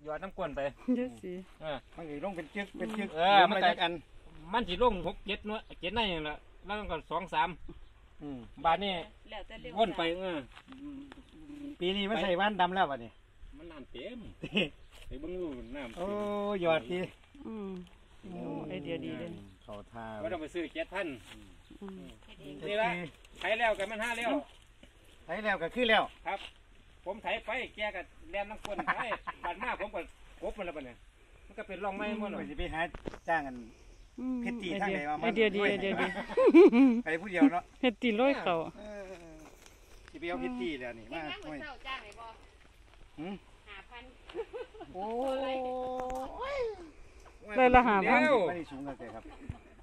หยอดน้ำก้นไปเยอะสิมันสิลงเป็นจึกเป็นจึกมันแต่กันมันสิลง6-7เนาะ7ในนั่นแหละแล้วก็2-3บาทนี่วนไปปีนี้มันใส่ว่านดำแล้วบัดนี้มันน้ำเต็มไปเบิ่งดูน้ำโอ้หยอดทีไอเดียดีเลยเขาท่าว่าต้องไปซื้อ7,000นี่ละไถแล้วกันมัน5แล้วไถแล้วก็คือแล้วครับผมไถไปแกก็แล่นน้ำก้นไปบาดมากผมก็กบมันแล้วบัดนี้มันก็เป็นร่องไม้หมดเลยสิไปหาจ้างกันเฮ็ดตีทางไหนว่าไอเดียดีไปผู้เดียวเนาะเฮ็ดตีร้อยเขาสิไปเอาเฮ็ดตีแล้วนี่มาโอ้ยจ้างไหนบ่5,000 โอ้เลยละ5,000 ไม่ได้สูงกันแต่ครับ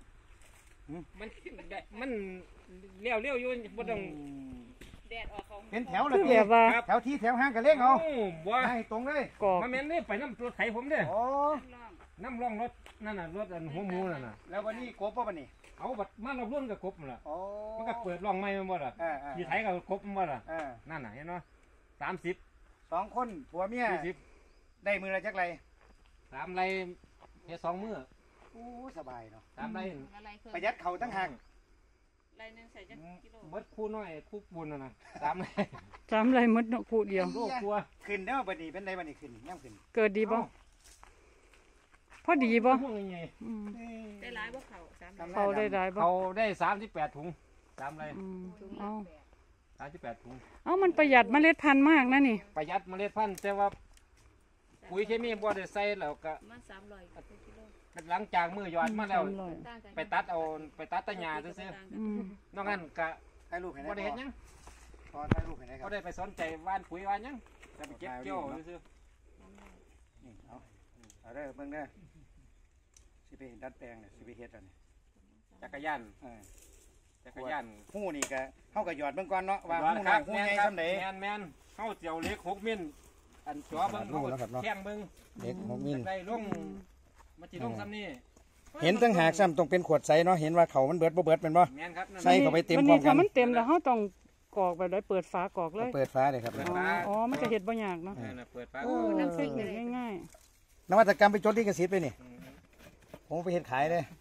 มันเลี้ยวอยู่บ่ต้องแดดออกเขาเป็นแถวเลยแถวที่แถวห้างกันเล่งเอาให้ตรงเลยมาแม่นนี่ไปน้ำรถไถผมเด้อน้ำร่องรถนั่นน่ะรถหัวหมูนั่นน่ะแล้ววันนี้กบป่ะวันนี้เอาบัดมาเราล้วนกับกบมันล่ะมันก็เปิดร่องไม้มันบ่ล่ะขี่ไถกับกบมันบ่ล่ะนั่นน่ะเห็นเนาะ30 2คนผัวเมียได้มือละจักไร 3ไรเฮ็ด2มื้อโอ้สบายเนาะ 3ไรประหยัดเขาตั้งห่างไรนึงใส่จักกิโลเบิดคู่น้อยคู่บุญน่ะ3ไร 3ไรหมดเนาะคู่เดียวโลกกลัวขึ้นเด้อบัดนี้เป็นไดบัดนี้ขึ้นย่ำขึ้นเกิดดีบ่พอดีบ่ได้หลายบ่เขาได้หลายบ่เขาได้38ถุง3ไรเอา 38ถุงมันประหยัดเมล็ดพันธุ์มากนะนี่ประหยัดเมล็ดพันธุ์แต่ว่าปุ๋ยเคมีบ่ได้ใส่แล้วก็มัน300กิโลหลังจากมือหยอดมาแล้วไปตัดตะหญ้าซื่อๆนอกนั้นก็ให้ลูกให้ได้บ่ได้เฮ็ดหยังพอให้ลูกให้ได้ครับบ่ได้ไปสนใจว่านปุ๋ยว่านหยังแต่ไปเก็บเกี่ยวซื่อๆนี่เอาเด้อเบิ่งเด้อสิไปดัดแปลงเนี่ยสิไปเฮ็ดอันนี้จักรยานหู้นี่ก็เฮาก็หยอดเบิ่งก่อนเนาะว่าหู้น้อยหู้ใหญ่ซำใดแม่นเฮาเจียวเล็ก6มิลอันจ่อเบิ่งเฮาแข้งเบิ่งเล็ก6มิลได้ลงมันสิลงซ้ำนี่เห็นตั้งหากซ้ำต้องเป็นขวดใสเนาะเห็นว่าเขามันเบิดบ่เบิดแม่นบ่แม่นครับใส่เข้าไปเต็มพร้อมกันมันเต็มแล้วเฮาต้องกรอกแบบได้เปิดฝากรอกเลยเปิดฝาเลยครับมันก็เฮ็ดบ่ยากเนาะเปิดฝาน้ำเส้นง่ายๆนวัตกรรมไปจดลิขสิทธิ์ไปนี่ผมไปเฮ็ดขายเลย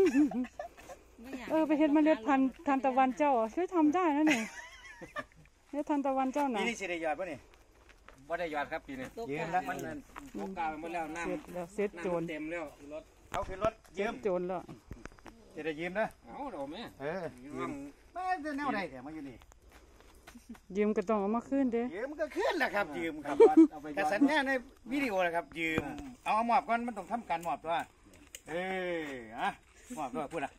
ไปเฮ็ดเมล็ดพันธุ์ทานตะวันเจ้าช่วยทำได้นะนี่เฮ็ดทานตะวันเจ้าน่ะปีนี้สิได้หยอดบ่นี่บ่ได้หยอดครับปีนี้ยืมแล้วมันตกกลางหมดแล้วน้ำเสร็จโจรเต็มแล้วรถเอาขึ้นรถยืมโจรแล้วจะได้ยืมนะเอาดอกแม่มาจะแนวใดแต่มาอยู่นี่ยืมก็ต้องเอามาคืนเด้ยืมก็คืนแหละครับยืมครับแต่สัญญาในวิดีโอแหละครับยืมเอาหมอบก่อนมันต้องทำการหมอบตัวหมอบตัวพูดอ่ะ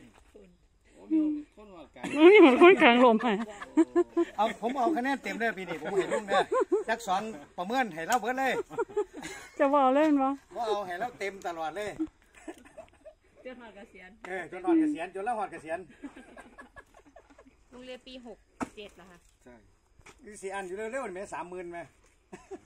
นี่มันค่อนข้างลมไปผมเอาคะแนนเต็มเลยปีนี้ผมเห็นลุงเนี่ยจัก2ประเมินให้เราเบิดเลยจะว่าเล่นบ่ว่าเอาให้เราเต็มตลอดเลยจนหอดเกษียณจนหอดเกษียณจนแล้วหอดเกษียณโรงเรียนปี67เหรอคะใช่สิอันอยู่เร็วๆนี่แม่30,000แม่